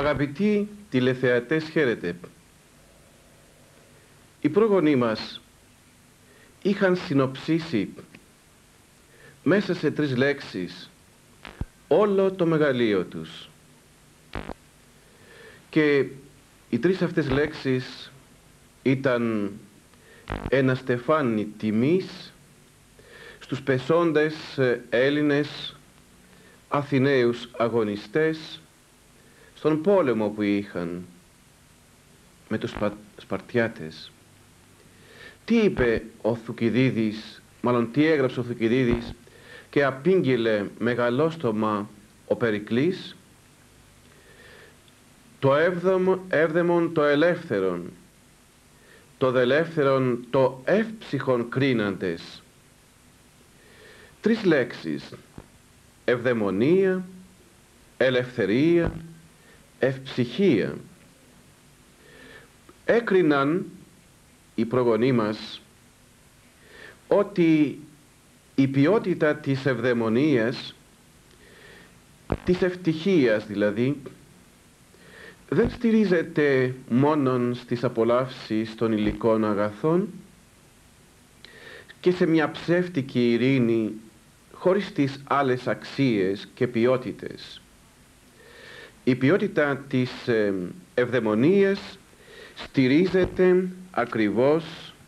Αγαπητοί τηλεθεατές, χαίρετε. Οι πρόγονοί μας είχαν συνοψίσει μέσα σε 3 λέξεις όλο το μεγαλείο τους. Και οι 3 αυτές λέξεις ήταν ένα στεφάνι τιμής στους πεσόντες Έλληνες Αθηναίους αγωνιστές στον πόλεμο που είχαν με τους Σπαρτιάτες. Τι είπε ο Θουκυδίδης, μάλλον τι έγραψε ο Θουκυδίδης και απήγγειλε μεγαλόστομα ο Περικλής? Το έβδομον το ελεύθερον, το δελεύθερον το εύψυχον κρίναντες. 3 λέξεις: ευδαιμονία, ελευθερία, ευψυχία. Έκριναν οι προγονείς μας ότι η ποιότητα της ευδαιμονίας, της ευτυχίας δηλαδή, δεν στηρίζεται μόνον στις απολαύσεις των υλικών αγαθών και σε μια ψεύτικη ειρήνη χωρίς τις άλλες αξίες και ποιότητες. Η ποιότητα της ευδαιμονίας στηρίζεται ακριβώς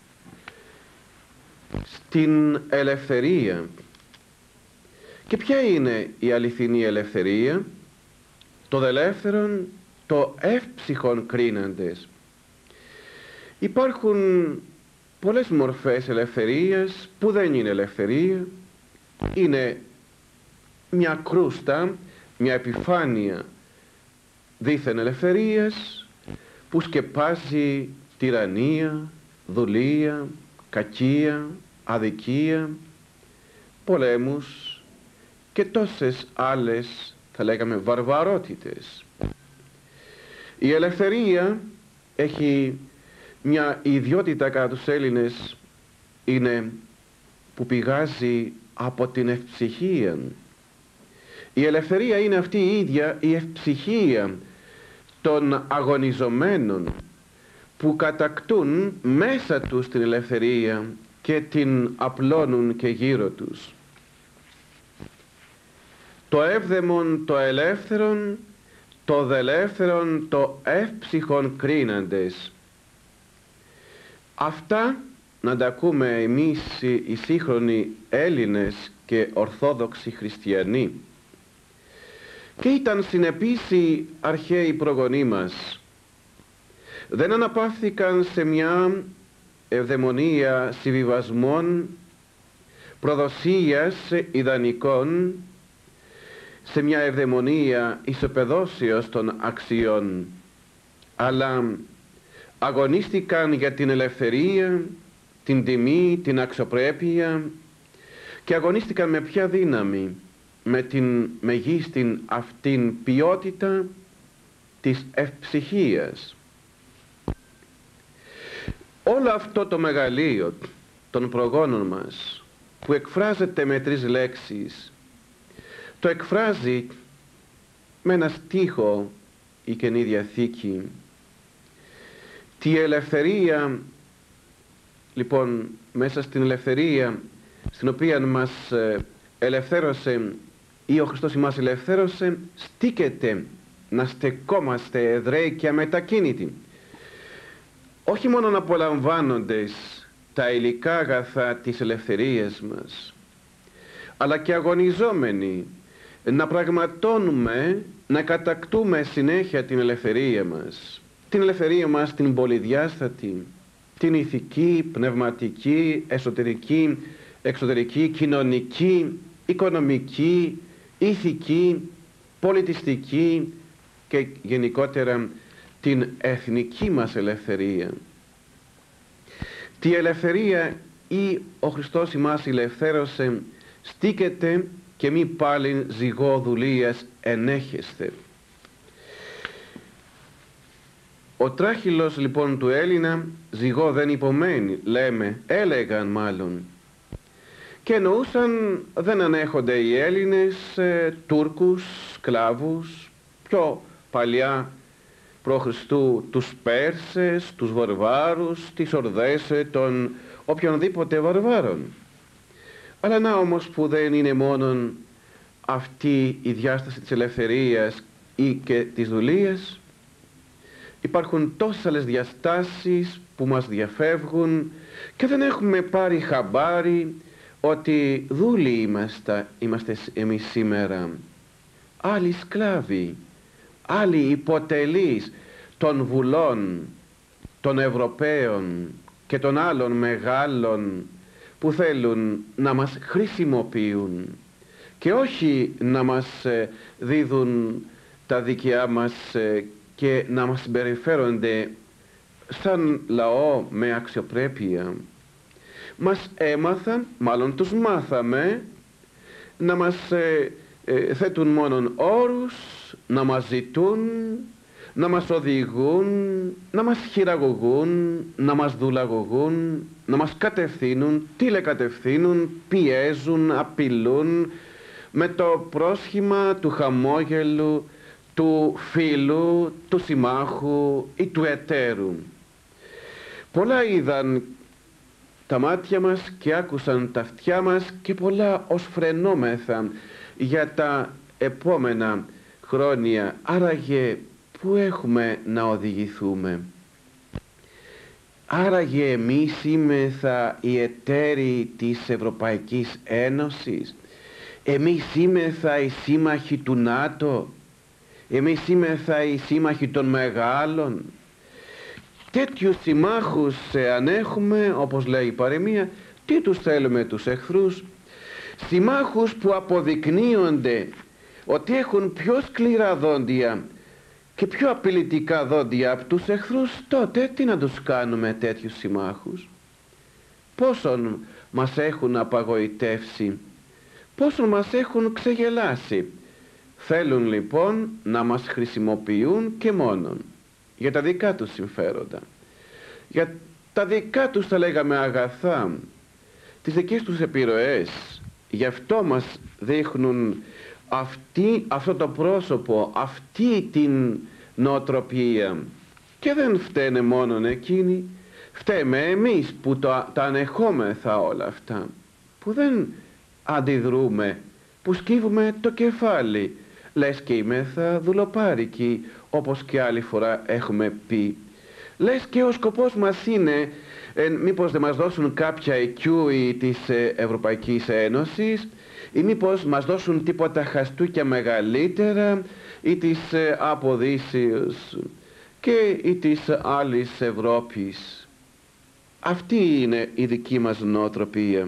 στην ελευθερία. Και ποια είναι η αληθινή ελευθερία? Το δελεύθερον το εύψυχον κρίναντες. Υπάρχουν πολλές μορφές ελευθερίας που δεν είναι ελευθερία. Είναι μια κρούστα, μια επιφάνεια δήθεν ελευθερίας που σκεπάζει τυραννία, δουλεία, κακία, αδικία, πολέμους και τόσες άλλες, θα λέγαμε, βαρβαρότητες. Η ελευθερία έχει μια ιδιότητα κατά τους Έλληνες, είναι που πηγάζει από την ευψυχία. Η ελευθερία είναι αυτή η ίδια η ευψυχία των αγωνιζομένων που κατακτούν μέσα τους την ελευθερία και την απλώνουν και γύρω τους. Το έβδομον το ελεύθερον, το δελεύθερον το εύψυχον κρίναντες. Αυτά να τα ακούμε εμείς οι σύγχρονοι Έλληνες και Ορθόδοξοι Χριστιανοί. Και ήταν συνεπείς οι αρχαίοι προγονείς μας. Δεν αναπαύθηκαν σε μια ευδαιμονία συμβιβασμών, προδοσίας ιδανικών, σε μια ευδαιμονία ισοπεδώσεως των αξιών, αλλά αγωνίστηκαν για την ελευθερία, την τιμή, την αξιοπρέπεια και αγωνίστηκαν με ποια δύναμη? Με την μεγίστην αυτήν ποιότητα της ευψυχίας. Όλο αυτό το μεγαλείο των προγόνων μας που εκφράζεται με 3 λέξεις, το εκφράζει με ένα στίχο η Καινή Διαθήκη. Τη ελευθερία, λοιπόν, μέσα στην ελευθερία στην οποία μας ελευθέρωσε ή ο Χριστός μας ελευθέρωσε, στίκεται να στεκόμαστε εδραίοι και αμετακίνητοι, όχι μόνο απολαμβάνοντες τα υλικά αγαθά της ελευθερίας μας, αλλά και αγωνιζόμενοι να πραγματώνουμε, να κατακτούμε συνέχεια την ελευθερία μας. Την ελευθερία μας την πολυδιάστατη, την ηθική, πνευματική, εσωτερική, εξωτερική, κοινωνική, οικονομική, ηθική, πολιτιστική και γενικότερα την εθνική μας ελευθερία. Τη ελευθερία ή ο Χριστός ημάς ελευθέρωσε στίκεται και μη πάλιν ζυγό δουλείας ενέχεστε. Ο τράχυλος λοιπόν του Έλληνα ζυγό δεν υπομένει, λέμε, έλεγαν μάλλον. Και εννοούσαν, δεν ανέχονται οι Έλληνες Τούρκους, σκλάβους, πιο παλιά π.Χ. τους Πέρσες, τους Βαρβάρους, τις ορδές των οποιονδήποτε βαρβάρων. Αλλά να όμως που δεν είναι μόνον αυτή η διάσταση της ελευθερίας ή και της δουλείας, υπάρχουν τόσες άλλες διαστάσεις που μας διαφεύγουν και δεν έχουμε πάρει χαμπάρι ότι δούλοι είμαστε εμείς σήμερα, άλλοι σκλάβοι, άλλοι υποτελείς των βουλών, των Ευρωπαίων και των άλλων μεγάλων που θέλουν να μας χρησιμοποιούν και όχι να μας δίδουν τα δικιά μας και να μας συμπεριφέρονται σαν λαό με αξιοπρέπεια. Μας έμαθαν, μάλλον τους μάθαμε, να μας θέτουν μόνον όρους, να μας ζητούν, να μας οδηγούν, να μας χειραγωγούν, να μας δουλαγωγούν, να μας κατευθύνουν, τηλεκατευθύνουν, πιέζουν, απειλούν με το πρόσχημα του χαμόγελου, του φίλου, του συμμάχου ή του εταίρου. Πολλά είδαν τα μάτια μας και άκουσαν τα αυτιά μας και πολλά ως φρενόμεθα για τα επόμενα χρόνια. Άραγε πού έχουμε να οδηγηθούμε? Άραγε εμείς είμεθα οι εταίροι της Ευρωπαϊκής Ένωσης? Εμείς είμεθα οι σύμμαχοι του ΝΑΤΟ? Εμείς είμεθα οι σύμμαχοι των μεγάλων? Τέτοιους συμμάχους αν έχουμε, όπως λέει η παροιμία, τι τους θέλουμε τους εχθρούς? Συμμάχους που αποδεικνύονται ότι έχουν πιο σκληρά δόντια και πιο απειλητικά δόντια από τους εχθρούς, τότε τι να τους κάνουμε τέτοιους συμμάχους? Πόσον μας έχουν απαγοητεύσει, πόσον μας έχουν ξεγελάσει. Θέλουν λοιπόν να μας χρησιμοποιούν και μόνον για τα δικά τους συμφέροντα, για τα δικά τους, θα λέγαμε, αγαθά, τις δικές τους επιρροές. Γι' αυτό μας δείχνουν αυτό το πρόσωπο, αυτή την νοοτροπία. Και δεν φταίνε μόνον εκείνοι, φταίμε εμείς που τα ανεχόμεθα όλα αυτά, που δεν αντιδρούμε, που σκύβουμε το κεφάλι, λες και είμεθα δουλοπάρικοι, όπως και άλλη φορά έχουμε πει. Λες και ο σκοπός μας είναι μήπως δεν μας δώσουν κάποια εκιούη της Ευρωπαϊκής Ένωσης ή μήπως μας δώσουν τίποτα χαστούκια μεγαλύτερα ή της Αποδύσεως και ή της άλλης Ευρώπης. Αυτή είναι η δική μας νοοτροπία.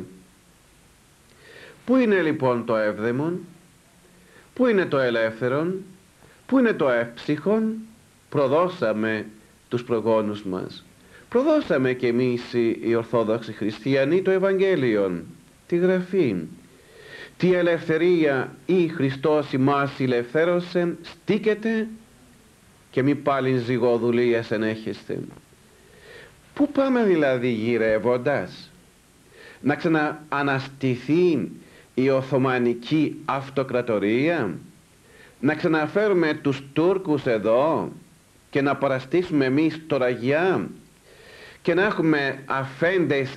Πού είναι λοιπόν το εύδαιμον? Πού είναι το ελεύθερον? Πού είναι το εύψυχον? Προδώσαμε τους προγόνους μας. Προδώσαμε κι εμείς οι Ορθόδοξοι Χριστιανοί το Ευαγγέλιον, τη Γραφή. Τι ελευθερία ή Χριστός ημάς ελευθέρωσε, στήκετε και μη πάλιν ζυγοδουλίας ενέχεστε. Πού πάμε δηλαδή γυρεύοντας? Να ξανααναστηθεί η Οθωμανική Αυτοκρατορία? Να ξαναφέρουμε τους Τούρκους εδώ και να παραστήσουμε εμείς το Ραγιά και να έχουμε αφέντες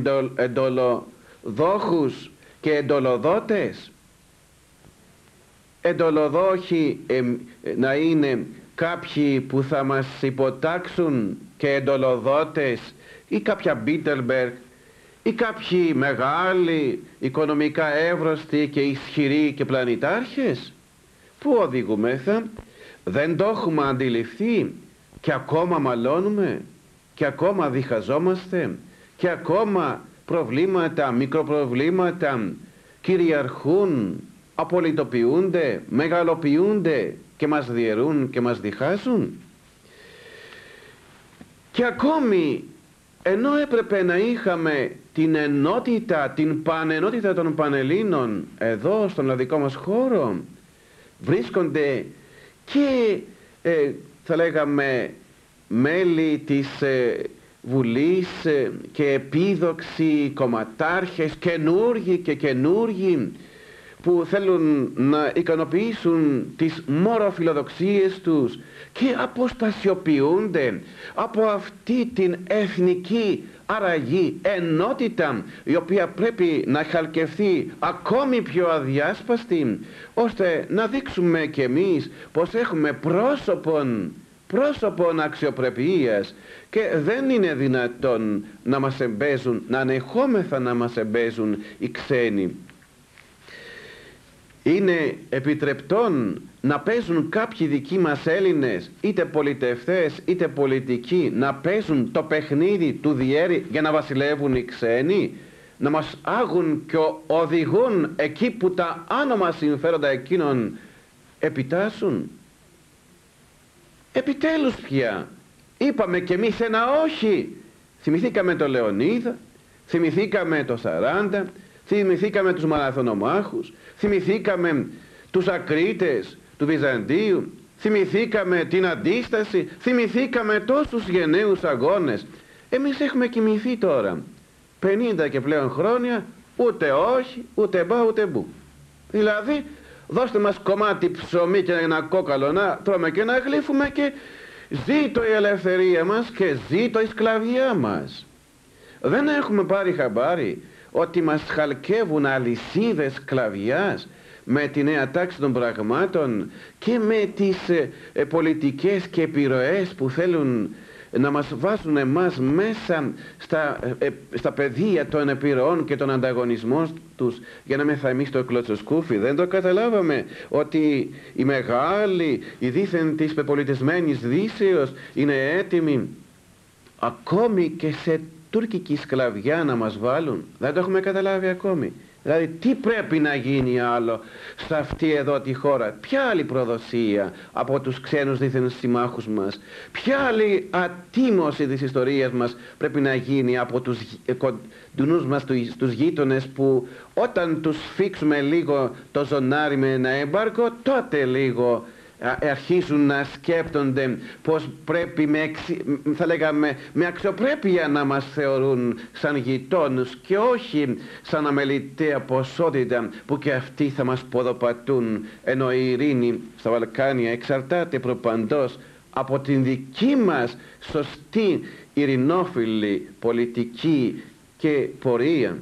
εντολοδόχους και εντολοδότες? Εντολοδόχοι να είναι κάποιοι που θα μας υποτάξουν και εντολοδότες ή κάποια Μπίτελμπεργκ ή κάποιοι μεγάλοι οικονομικά εύρωστοι και ισχυροί και πλανητάρχες? Πού οδηγούμεθα? Δεν το έχουμε αντιληφθεί και ακόμα μαλώνουμε και ακόμα διχαζόμαστε και ακόμα προβλήματα, μικροπροβλήματα κυριαρχούν, απολυτοποιούνται, μεγαλοποιούνται και μας διαιρούν και μας διχάζουν. Και ακόμη, ενώ έπρεπε να είχαμε την ενότητα, την πανενότητα των Πανελλήνων εδώ στον λαδικό μας χώρο, βρίσκονται και θα λέγαμε μέλη της Βουλής και επίδοξοι κομματάρχες, καινούργοι και καινούργοι, που θέλουν να ικανοποιήσουν τις μωροφιλοδοξίες τους και αποστασιοποιούνται από αυτή την εθνική αραγή ενότητα, η οποία πρέπει να χαλκευθεί ακόμη πιο αδιάσπαστη, ώστε να δείξουμε κι εμείς πως έχουμε πρόσωπον αξιοπρεπίας και δεν είναι δυνατόν να μας εμπέζουν, να ανεχόμεθα να μας εμπέζουν οι ξένοι. Είναι επιτρεπτόν να παίζουν κάποιοι δικοί μας Έλληνες, είτε πολιτευτές είτε πολιτικοί, να παίζουν το παιχνίδι του διέρη για να βασιλεύουν οι ξένοι, να μας άγουν και οδηγούν εκεί που τα άνομα συμφέροντα εκείνων επιτάσσουν? Επιτέλους πια είπαμε κι εμείς ένα όχι. Θυμηθήκαμε το Λεωνίδα, θυμηθήκαμε το 40, θυμηθήκαμε τους μαραθωνομάχους, θυμηθήκαμε τους ακρίτες του Βυζαντίου, θυμηθήκαμε την Αντίσταση, θυμηθήκαμε τόσους γενναίους αγώνες. Εμείς έχουμε κοιμηθεί τώρα 50 και πλέον χρόνια, ούτε όχι, ούτε μπα, ούτε μπου. Δηλαδή δώστε μας κομμάτι ψωμί και ένα κόκαλο να τρώμε και να γλύφουμε και ζήτω η ελευθερία μας και ζήτω η σκλαβιά μας. Δεν έχουμε πάρει χαμπάρι ότι μας χαλκεύουν αλυσίδες σκλαβιάς με τη νέα τάξη των πραγμάτων και με τις πολιτικές και επιρροές που θέλουν να μας βάζουν εμάς μέσα στα πεδία των επιρροών και των ανταγωνισμών τους για να μεθα εμείς το κλωτσοσκούφι. Δεν το καταλάβαμε ότι οι μεγάλοι, οι δήθεν της πεπολιτισμένης Δύσεως είναι έτοιμοι ακόμη και σε τουρκική σκλαβιά να μας βάλουν? Δεν το έχουμε καταλάβει ακόμη. Δηλαδή τι πρέπει να γίνει άλλο σε αυτή εδώ τη χώρα? Ποια άλλη προδοσία από τους ξένους δίθεν συμμάχους μας? Ποια άλλη ατίμωση της ιστορίας μας πρέπει να γίνει από τους κοντινούς μας, τους γείτονες, που όταν τους φίξουμε λίγο το ζωνάρι με ένα έμπαρκο, τότε λίγο αρχίζουν να σκέπτονται πως πρέπει θα λέγαμε με αξιοπρέπεια να μας θεωρούν σαν γειτόνους και όχι σαν αμεληταία ποσότητα που και αυτοί θα μας ποδοπατούν, ενώ η ειρήνη στα Βαλκάνια εξαρτάται προπαντός από την δική μας σωστή ειρηνόφιλη πολιτική και πορεία.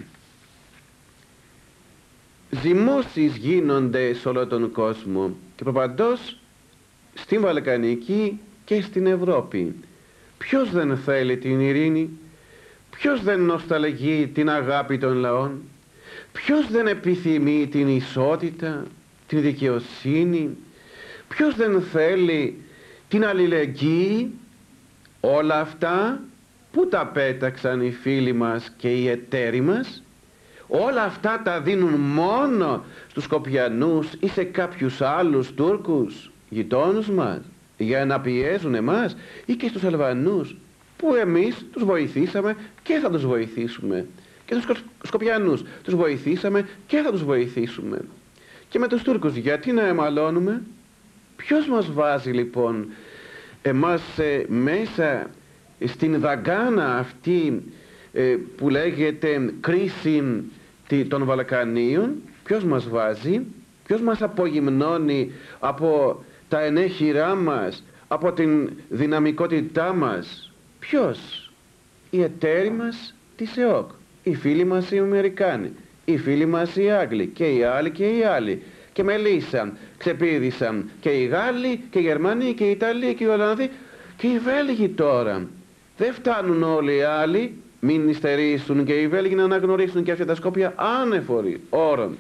Ζυμώσεις γίνονται σε όλο τον κόσμο και προπαντός στην Βαλκανική και στην Ευρώπη. Ποιος δεν θέλει την ειρήνη? Ποιος δεν νοσταλγεί την αγάπη των λαών? Ποιος δεν επιθυμεί την ισότητα, την δικαιοσύνη? Ποιος δεν θέλει την αλληλεγγύη? Όλα αυτά που τα πέταξαν οι φίλοι μας και οι εταίροι μας? Όλα αυτά τα δίνουν μόνο στους Σκοπιανούς ή σε κάποιους άλλους Τούρκους γειτόνους μας για να πιέζουν εμάς, ή και στους Αλβανούς που εμείς τους βοηθήσαμε και θα τους βοηθήσουμε, και τους Σκοπιανούς τους βοηθήσαμε και θα τους βοηθήσουμε, και με τους Τούρκους γιατί να εμαλώνουμε? Ποιος μας βάζει λοιπόν εμάς μέσα στην δαγκάνα αυτή που λέγεται κρίση των Βαλκανίων? Ποιος μας βάζει? Ποιος μας απογυμνώνει από τα ενέχειρά μας, από την δυναμικότητά μας? Ποιος? Οι εταίροι μας της ΕΟΚ, οι φίλοι μας οι Αμερικάνοι, οι φίλοι μας οι Άγγλοι και οι άλλοι και οι άλλοι, και μελίσσαν, ξεπήδησαν και οι Γάλλοι και οι Γερμανοί και οι Ιταλοί και οι Ολλανδοί και οι Βέλγοι τώρα. Δεν φτάνουν όλοι οι άλλοι, μην υστερήσουν και οι Βέλγοι να αναγνωρίσουν και αυτά τα Σκόπια άνεφοροι όρων.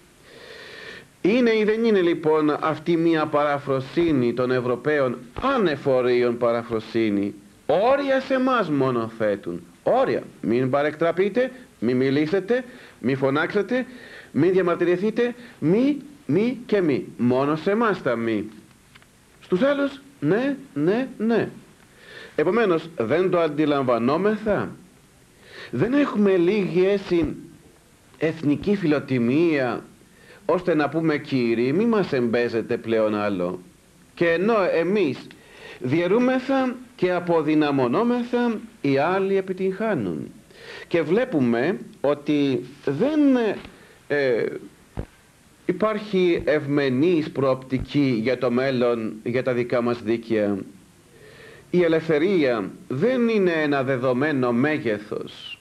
Είναι ή δεν είναι λοιπόν αυτή μια παραφροσύνη των Ευρωπαίων, ανεφορίων παραφροσύνη? Όρια σε εμάς μόνο θέτουν. Όρια. Μην παρεκτραπείτε, μην μιλήσετε, μην φωνάξετε, μην διαμαρτυρηθείτε, μη και μη. Μόνο σε εμάς τα μη. Στους άλλους ναι, ναι, ναι. Επομένως δεν το αντιλαμβανόμεθα? Δεν έχουμε λίγη έτσι εθνική φιλοτιμία ώστε να πούμε κύριοι μη μας εμπέζετε πλέον άλλο? Και ενώ εμείς διαιρούμεθα και αποδυναμωνόμεθα, οι άλλοι επιτυγχάνουν. Και βλέπουμε ότι δεν Υπάρχει ευμενής προοπτική για το μέλλον, για τα δικά μας δίκαια. Η ελευθερία δεν είναι ένα δεδομένο μέγεθος,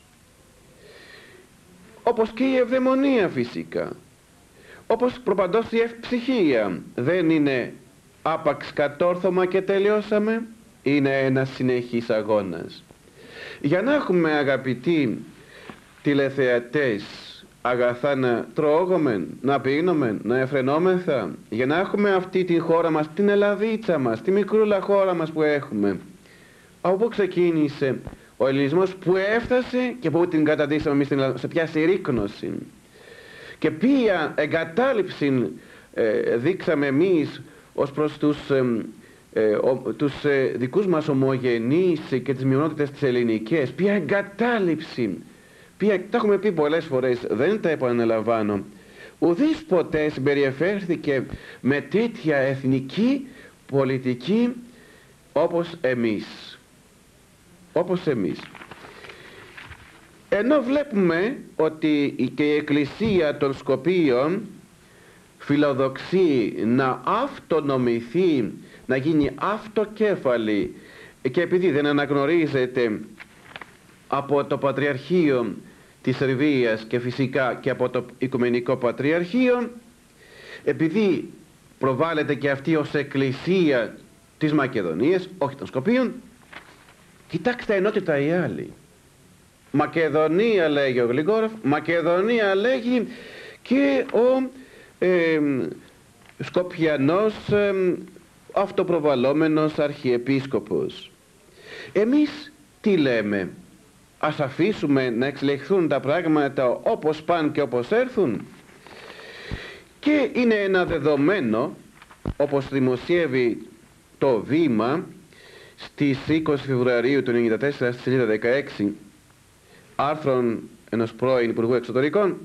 όπως και η ευδαιμονία φυσικά, όπως προπαντός η ευψυχία δεν είναι άπαξ κατόρθωμα και τελειώσαμε, είναι ένας συνεχής αγώνας. Για να έχουμε, αγαπητοί τηλεθεατές, αγαθά να τρώγομεν, να πίνομεν, να εφρενόμεθα, για να έχουμε αυτή την χώρα μας, την Ελλαδίτσα μας, τη μικρούλα χώρα μας που έχουμε, από πού ξεκίνησε ο ελληνισμός, που έφτασε και που την καταντήσαμε εμείς στην Ελλάδα, σε ποια συρρίκνωση και ποια εγκατάλειψη δείξαμε εμείς ως προς τους δικούς μας ομογενείς και τις μειονότητες τις ελληνικές, ποια εγκατάλειψη, τα έχουμε πει πολλές φορές, δεν τα επαναλαμβάνω. Ουδής ποτέ συμπεριφέρθηκε με τέτοια εθνική πολιτική όπως εμείς. Όπως εμείς. Ενώ βλέπουμε ότι και η Εκκλησία των Σκοπίων φιλοδοξεί να αυτονομηθεί, να γίνει αυτοκέφαλη, και επειδή δεν αναγνωρίζεται από το Πατριαρχείο της Σερβίας και φυσικά και από το Οικουμενικό Πατριαρχείο, επειδή προβάλλεται και αυτή ως εκκλησία της Μακεδονίας, όχι των Σκοπίων, κοιτάξτε ενότητα οι άλλοι. Μακεδονία λέγει ο Γλυγκόροφ, Μακεδονία λέγει και ο Σκοπιανός αυτοπροβαλλόμενος αρχιεπίσκοπος. Εμείς τι λέμε? Ας αφήσουμε να εξελιχθούν τα πράγματα όπως πάνε και όπως έρθουν. Και είναι ένα δεδομένο, όπως δημοσιεύει το Βήμα στις 20 Φεβρουαρίου του 1994 στη σελίδα 16, άρθρων ενός πρώην Υπουργού Εξωτερικών,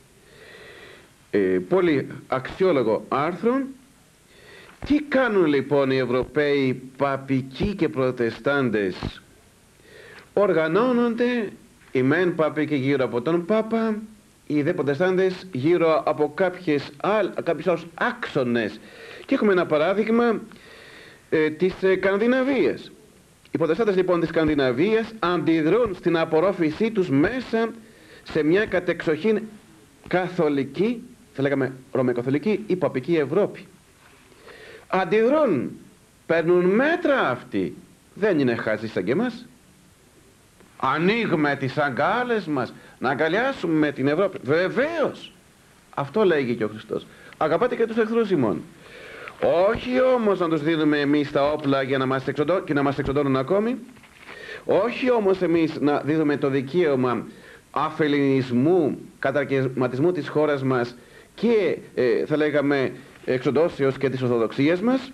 πολύ αξιόλογο άρθρο. Τι κάνουν λοιπόν οι Ευρωπαίοι παπικοί και προτεστάντες? Οργανώνονται οι μεν παπικοί γύρω από τον Πάπα, οι δε προτεστάντες γύρω από κάποιους άλλους άξονες. Και έχουμε ένα παράδειγμα της Σκανδιναβίας. Οι προτεστάντες λοιπόν της Σκανδιναβίας αντιδρούν στην απορρόφησή τους μέσα σε μια κατεξοχήν καθολική, θα λέγαμε ρωμαιοκαθολική ή παπική Ευρώπη. Αντιδρούν, παίρνουν μέτρα αυτοί. Δεν είναι χαζοί σαν και εμάς. Ανοίγουμε τις αγκάλες μας να αγκαλιάσουμε την Ευρώπη. Βεβαίως. Αυτό λέγει και ο Χριστός. Αγαπάτε και τους εχθρούς ημών. Όχι όμως να τους δίνουμε εμείς τα όπλα για να μας και να μας εξοντώνουν ακόμη. Όχι όμως εμείς να δίδουμε το δικαίωμα αφελινισμού, καταρκευματισμού της χώρας μας και θα λέγαμε εξοντώσεως και της Ορθοδοξίας μας.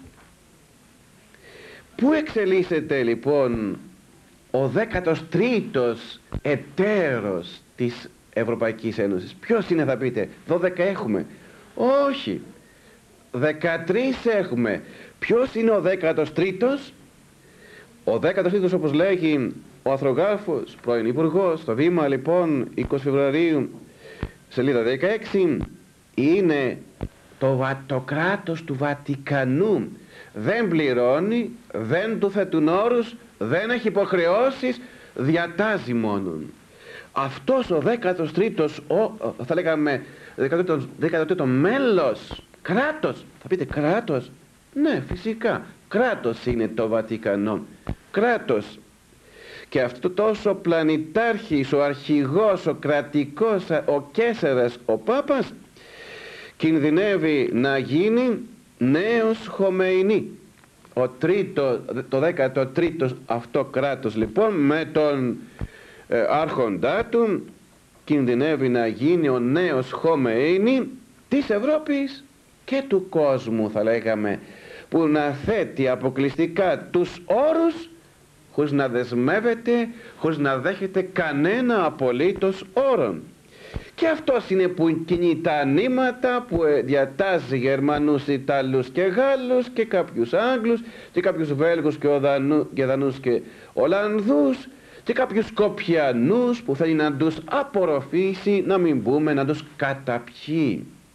Πού εξελίσσεται λοιπόν ο 13ος εταίρος της Ευρωπαϊκής Ένωσης? Ποιος είναι, θα πείτε? 12 έχουμε. Όχι, 13 έχουμε. Ποιος είναι ο 13ος? Ο 13ος, όπως λέγει ο Αθρογάφος, πρώην Υπουργός, στο Βήμα λοιπόν 20 Φεβρουαρίου σελίδα 16, είναι το κράτος του Βατικανού. Δεν πληρώνει, δεν του θέτουν όρους, δεν έχει υποχρεώσεις, διατάζει μόνον. Αυτός ο 13ος, θα λέγαμε 13ο μέλος, κράτος, θα πείτε κράτος? Ναι, φυσικά, κράτος είναι το Βατικανό, κράτος. Και αυτό τόσο πλανητάρχης, ο αρχηγός, ο κρατικός, ο Καίσαρας, ο Πάπας, κινδυνεύει να γίνει νέος Χομεϊνί. Το 13ο αυτό κράτος λοιπόν με τον άρχοντά του κινδυνεύει να γίνει ο νέος Χομεϊνί της Ευρώπης και του κόσμου, θα λέγαμε, που να θέτει αποκλειστικά τους όρους χωρίς να δεσμεύεται, χωρίς να δέχεται κανένα απολύτως όρον. Και αυτός είναι που κινεί τα νήματα, που διατάζει Γερμανούς, Ιταλούς και Γάλλους και κάποιους Άγγλους και κάποιους Βέλγους και Δανούς και Ολλανδούς και κάποιους Σκοπιανούς που θέλει να τους απορροφήσει, να μην πούμε να τους καταπιεί,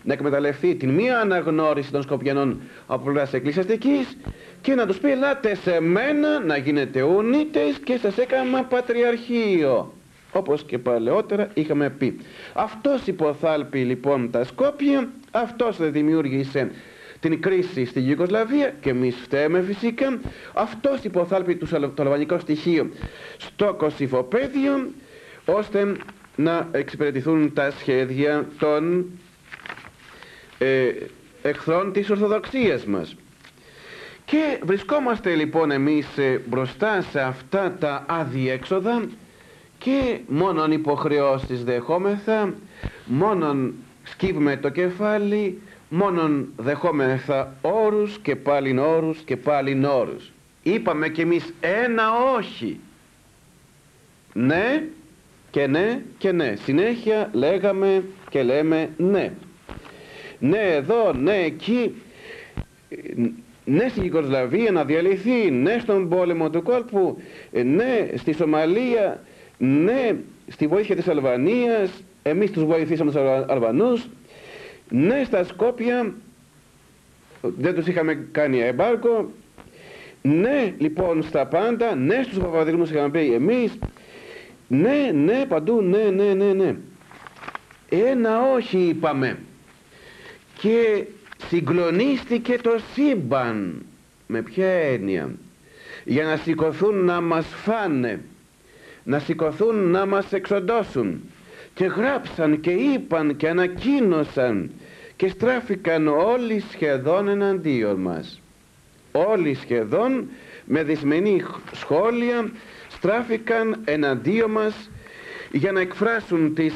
να εκμεταλλευτεί την μία αναγνώριση των Σκοπιανών από πλευράς εκκλησιαστικής και να τους πει ελάτε σε μένα να γίνετε ουνίτες και σας έκανα πατριαρχείο, όπως και παλαιότερα είχαμε πει. Αυτός υποθάλπει λοιπόν τα Σκόπια, αυτός δεν δημιούργησε την κρίση στη Ιουγκοσλαβία και εμείς φταίμε φυσικά. Αυτός υποθάλπει το αλβανικό στοιχείο στο Κωσυφοπαίδιο ώστε να εξυπηρετηθούν τα σχέδια των εχθρών της Ορθοδοξίας μας. Και βρισκόμαστε λοιπόν εμείς μπροστά σε αυτά τα αδιέξοδα και μόνον υποχρεώσεις δεχόμεθα, μόνον σκύβουμε το κεφάλι, μόνον δεχόμεθα όρους και πάλιν όρους και πάλιν όρους. Είπαμε κι εμείς ένα όχι. Ναι και ναι και ναι. Συνέχεια λέγαμε και λέμε ναι. Ναι εδώ, ναι εκεί, ναι στην Ιουγκοσλαβία να διαλυθεί, ναι στον πόλεμο του κόλπου, ναι στη Σομαλία, ναι στη βοήθεια της Αλβανίας, εμείς τους βοηθήσαμε τους Αλβανούς, ναι στα Σκόπια, δεν τους είχαμε κάνει εμπάρκο, ναι λοιπόν στα πάντα, ναι στους Παπαδρύμους είχαμε πει εμείς, ναι, ναι παντού, ναι, ναι, ναι, ναι. Ένα όχι είπαμε και συγκλονίστηκε το σύμπαν. Με ποια έννοια? Για να σηκωθούν να μας φάνε, να σηκωθούν να μας εξοντώσουν, και γράψαν και είπαν και ανακοίνωσαν και στράφηκαν όλοι σχεδόν εναντίον μας. Όλοι σχεδόν με δυσμενή σχόλια στράφηκαν εναντίον μας για να εκφράσουν τις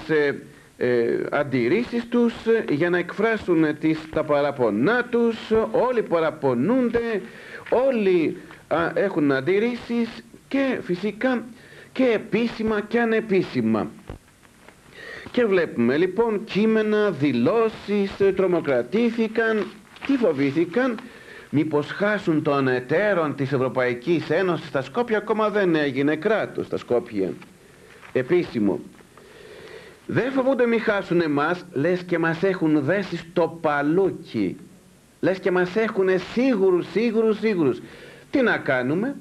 αντιρρήσεις τους, για να εκφράσουν τα παραπονά τους. Όλοι παραπονούνται, όλοι έχουν αντιρρήσεις και φυσικά και επίσημα και ανεπίσημα. Και βλέπουμε λοιπόν κείμενα, δηλώσεις, τρομοκρατήθηκαν. Τι φοβήθηκαν? Μήπως χάσουν των εταίρων της Ευρωπαϊκής Ένωσης? Τα Σκόπια ακόμα δεν έγινε κράτος, τα Σκόπια επίσημο. Δεν φοβούνται μη χάσουν εμάς, λες και μας έχουν δέσει στο παλούκι, λες και μας έχουν σίγουρους. Τι να κάνουμε?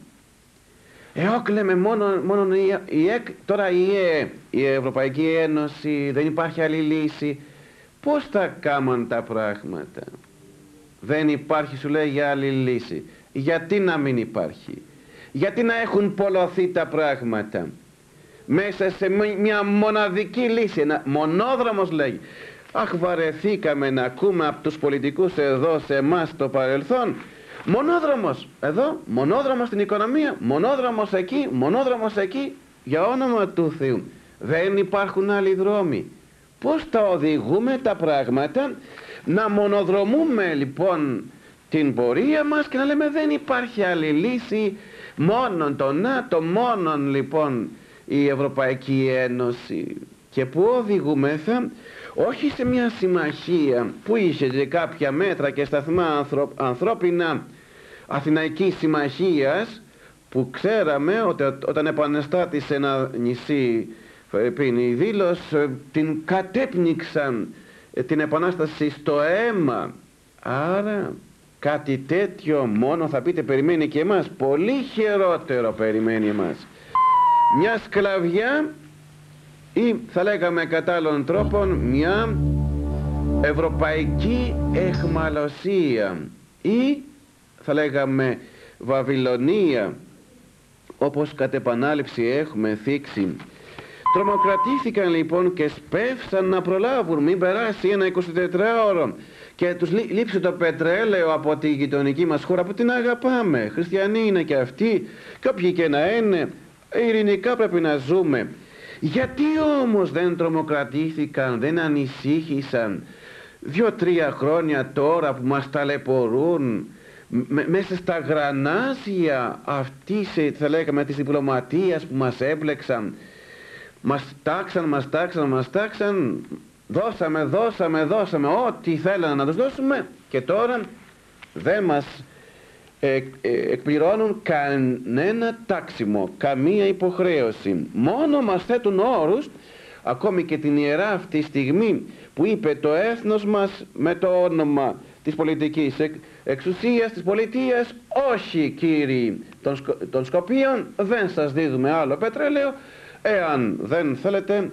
Λέμε μόνο τώρα η Ευρωπαϊκή Ένωση, δεν υπάρχει άλλη λύση. Πώς θα κάμουν τα πράγματα? Δεν υπάρχει, σου λέει, άλλη λύση. Γιατί να μην υπάρχει? Γιατί να έχουν πολλωθεί τα πράγματα μέσα σε μια μοναδική λύση? Ένα μονόδρομος λέγει. Αχ, βαρεθήκαμε να ακούμε από τους πολιτικούς εδώ σε εμάς το παρελθόν. Μονόδρομος εδώ, μονόδρομος στην οικονομία, μονόδρομος εκεί, για όνομα του Θεού. Δεν υπάρχουν άλλοι δρόμοι. Πώς τα οδηγούμε τα πράγματα? Να μονοδρομούμε λοιπόν την πορεία μας και να λέμε δεν υπάρχει άλλη λύση, μόνον το ΝΑΤΟ, μόνον λοιπόν η Ευρωπαϊκή Ένωση. Και που οδηγούμεθα? Όχι σε μια συμμαχία που είχε και κάποια μέτρα και σταθμά ανθρώπινα Αθηναϊκής Συμμαχίας, που ξέραμε ότι όταν επανεστάτησε ένα νησί η Δήλος, την κατέπνιξαν την επανάσταση στο αίμα. Άρα κάτι τέτοιο μόνο θα πείτε περιμένει και εμάς, πολύ χειρότερο περιμένει εμάς. Μια σκλαβιά, ή θα λέγαμε κατά άλλων τρόπων μια ευρωπαϊκή εχμαλωσία, ή θα λέγαμε Βαβυλωνία, όπως κατ' επανάληψη έχουμε θίξει. Τρομοκρατήθηκαν λοιπόν και σπεύσαν να προλάβουν μην περάσει ένα 24ωρο και τους λείψει το πετρέλαιο από τη γειτονική μας χώρα που την αγαπάμε. Χριστιανοί είναι και αυτοί, και όποιοι και να είναι, ειρηνικά πρέπει να ζούμε. Γιατί όμως δεν τρομοκρατήθηκαν, δεν ανησύχησαν 2-3 χρόνια τώρα που μας ταλαιπωρούν μέσα στα γρανάζια αυτής, θα λέγαμε, της διπλωματίας που μας έμπλεξαν? Μας τάξαν, δώσαμε ό,τι θέλανε να τους δώσουμε, και τώρα δεν μας εκπληρώνουν κανένα τάξιμο, καμία υποχρέωση. Μόνο μας θέτουν όρους ακόμη και την ιερά αυτή στιγμή που είπε το έθνος μας με το όνομα της πολιτικής εξουσίας της πολιτείας, όχι κύριοι των Σκοπίων, δεν σας δίδουμε άλλο πετρέλαιο, εάν δεν θέλετε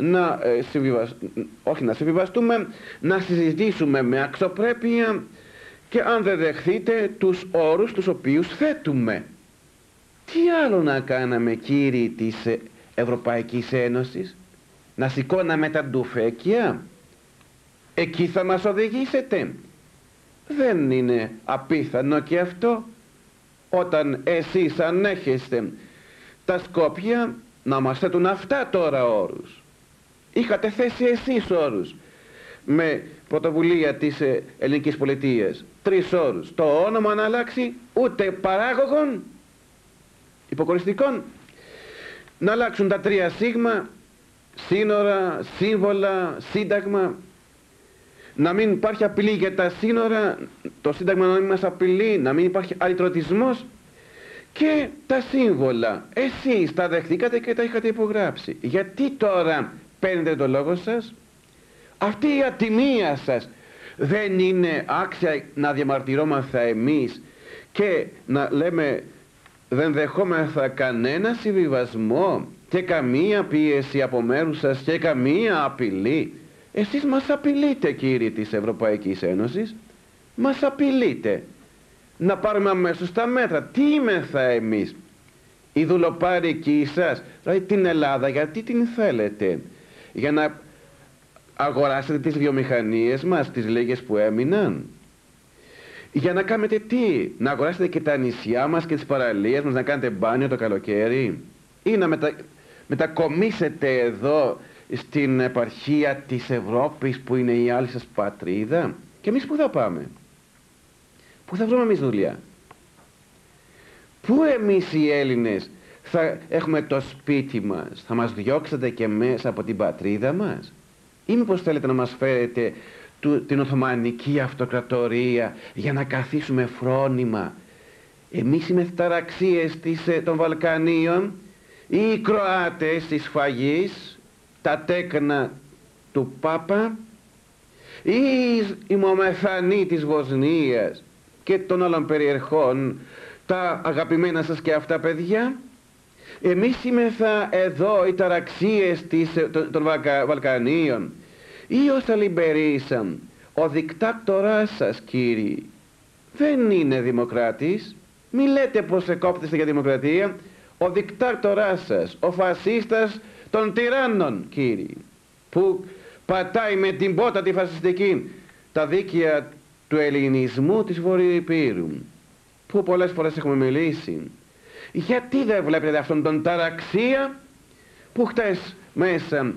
όχι να συμβιβαστούμε, να συζητήσουμε με αξιοπρέπεια και αν δεν δεχθείτε τους όρους τους οποίους θέτουμε. Τι άλλο να κάναμε κύριοι της Ευρωπαϊκής Ένωσης? Να σηκώναμε τα ντουφέκια? Εκεί θα μας οδηγήσετε? Δεν είναι απίθανο και αυτό, όταν εσείς ανέχεστε τα Σκόπια να μας θέτουν αυτά τώρα όρους? Είχατε θέσει εσείς όρους με πρωτοβουλία της ελληνικής πολιτείας, 3 όρους: το όνομα να αλλάξει, ούτε παράγωγων υποκοριστικών, να αλλάξουν τα 3 σίγμα, σύνορα, σύμβολα, σύνταγμα, να μην υπάρχει απειλή για τα σύνορα, το σύνταγμα να μην μας απειλεί, να μην υπάρχει αλυτρωτισμός, και τα σύμβολα εσείς τα δεχτήκατε και τα είχατε υπογράψει. Γιατί τώρα παίρνετε το λόγο σας? Αυτή η ατιμία σας δεν είναι άξια να διαμαρτυρόμαθα εμείς και να λέμε δεν δεχόμεθα κανένα συμβιβασμό και καμία πίεση από μέρους σας και καμία απειλή? Εσείς μας απειλείτε κύριοι της Ευρωπαϊκής Ένωσης, μας απειλείτε να πάρουμε αμέσως τα μέτρα. Τι είμεθα εμείς? Οι δουλοπάρικοι σας, δηλαδή την Ελλάδα, γιατί την θέλετε? Για να αγοράσετε τις βιομηχανίες μας, τις λίγες που έμειναν? Για να κάνετε τι? Να αγοράσετε και τα νησιά μας και τις παραλίες μας, να κάνετε μπάνιο το καλοκαίρι? Ή να μετακομίσετε εδώ στην επαρχία της Ευρώπης που είναι η άλλη σας πατρίδα? Και εμείς πού θα πάμε? Πού θα βρούμε εμείς δουλειά? Πού εμείς οι Έλληνες θα έχουμε το σπίτι μας? Θα μας διώξετε και μέσα από την πατρίδα μας? Ή μήπως θέλετε να μας φέρετε την Οθωμανική Αυτοκρατορία για να καθίσουμε φρόνημα? Εμείς οι μεθυταραξίες των Βαλκανίων, ή οι Κροάτες της Φαγής, τα τέκνα του Πάπα, ή οι Μομεθανοί της Βοσνίας και των άλλων περιερχών, τα αγαπημένα σας και αυτά παιδιά? Εμείς είμεθα εδώ οι ταραξίες των Βαλκανίων, ή όσα λιμπερίσαν? Ο δικτάτοράς σας κύριοι δεν είναι δημοκράτης. Μη λέτε πως εκόπτεστε για δημοκρατία. Ο δικτάτοράς σας, ο φασίστας των τυράννων κύριοι, που πατάει με την πότα τη φασιστική τα δίκαια του ελληνισμού της Βορειοϊπήρου, που πολλές φορές έχουμε μιλήσει. Γιατί δεν βλέπετε αυτόν τον ταραξία που χτες μέσα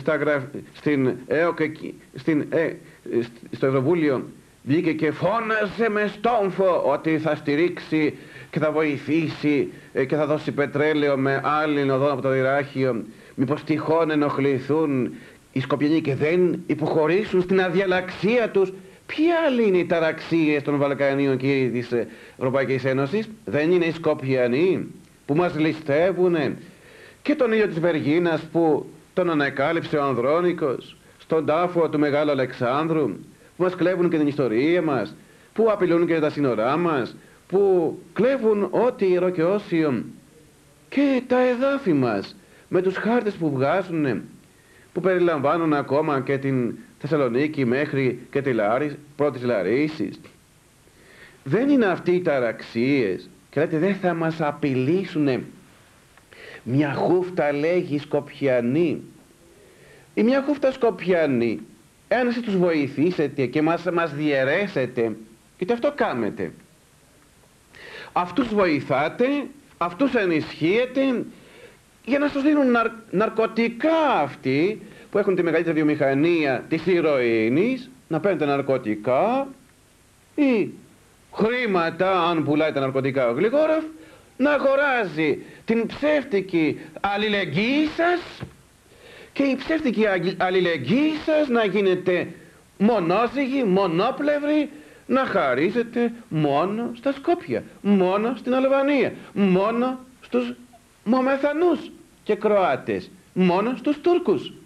στο Ευρωβούλιο βγήκε και φώναζε με στόμφο ότι θα στηρίξει και θα βοηθήσει και θα δώσει πετρέλαιο με άλλη οδό από το Ιράχιο? Μήπως τυχόν ενοχληθούν οι Σκοπιανοί και δεν υποχωρήσουν στην αδιαλαξία τους? Ποιοι άλλοι είναι οι ταραξίες των Βαλκανίων κύριοι της Ευρωπαϊκής Ένωσης? Δεν είναι οι Σκοπιανοί που μας ληστεύουνε? Και τον ήλιο της Βεργίνας που τον ανακάλυψε ο Ανδρώνικος στον τάφο του Μεγάλου Αλεξάνδρου, που μας κλέβουν και την ιστορία μας, που απειλούν και τα σύνορά μας, που κλέβουν ό,τι ιερό και όσιο και τα εδάφη μας με τους χάρτες που βγάζουν, που περιλαμβάνουν ακόμα και την Θεσσαλονίκη μέχρι και τη πρώτης Λαρίσης. Δεν είναι αυτοί οι ταραξίες? Και λέτε δεν θα μας απειλήσουνε? Μια χούφτα λέγει Σκοπιανοί. Η μια χούφτα Σκοπιανοί, εάν εσείς τους βοηθήσετε και μας διαιρέσετε, γιατί αυτό κάνετε, αυτούς βοηθάτε, αυτούς ενισχύετε για να σας δίνουν ναρκωτικά αυτοί που έχουν τη μεγαλύτερη βιομηχανία της ηρωίνης, να παίρνετε ναρκωτικά ή χρήματα, αν πουλάει τα ναρκωτικά ο Γλυγόροφ, να αγοράζει την ψεύτικη αλληλεγγύη σας και η ψεύτικη αλληλεγγύη σας να γίνετε μονόζυγοι, μονόπλευροι, να χαρίζετε μόνο στα Σκόπια, μόνο στην Αλβανία, μόνο στους Μομεθανούς και Κροάτες, μόνο στους Τούρκους.